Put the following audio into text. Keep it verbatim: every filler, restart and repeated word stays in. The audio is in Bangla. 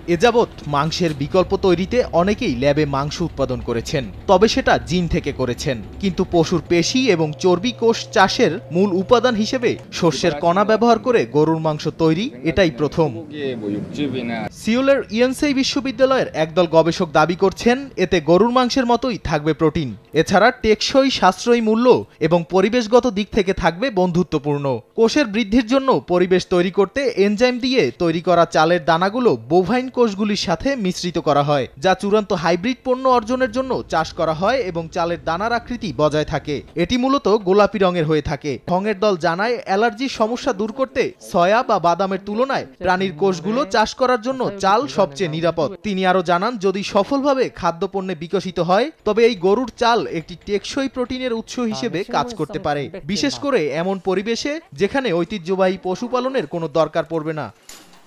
এ যাবৎ মাংসের বিকল্প তৈরিতে অনেকেই ল্যাবে মাংস উৎপাদন করেছেন, তবে সেটা জিন থেকে করেছেন। কিন্তু পশুর পেশি এবং চর্বি কোষ চাষের মূল উপাদান হিসেবে শস্যের কণা ব্যবহার করে গরুর মাংস তৈরি এটাই প্রথম। সিওলের ইয়েনসেই বিশ্ববিদ্যালয়ের একদল গবেষক দাবি করছেন এতে গরুর মাংসের মতোই থাকবে প্রোটিন। এছাড়া টেকসই, সাশ্রয়ী মূল্য এবং পরিবেশগত দিক থেকে থাকবে বন্ধুত্বপূর্ণ। কোষের বৃদ্ধির জন্য পরিবেশ তৈরি করতে এনজাইম দিয়ে তৈরি করা চালের দানাগুলো বোভাইন কোষগুলির সাথে মিশ্রিত করা হয়, যা চূড়ান্ত হাইব্রিড পণ্য অর্জনের জন্য চাষ করা হয় এবং চালের দানার আকৃতি বজায় থাকে। এটি মূলত গোলাপি রঙের হয়ে থাকে। ঢঙের দল জানায়, অ্যালার্জির সমস্যা দূর করতে সয়া বা বাদামের তুলনায় প্রাণীর কোষগুলো চাষ করার জন্য চাল সবচেয়ে নিরাপদ। তিনি আরও জানান, যদি সফলভাবে খাদ্যপণ্যে বিকশিত হয় তবে এই গরুর চাল একটি টেকসই প্রোটিনের উৎস হিসেবে কাজ করতে পারে, বিশেষ করে এমন পরিবেশে যেখানে ঐতিহ্যবাহী পশুপালনের কোনো দরকার পড়বে না।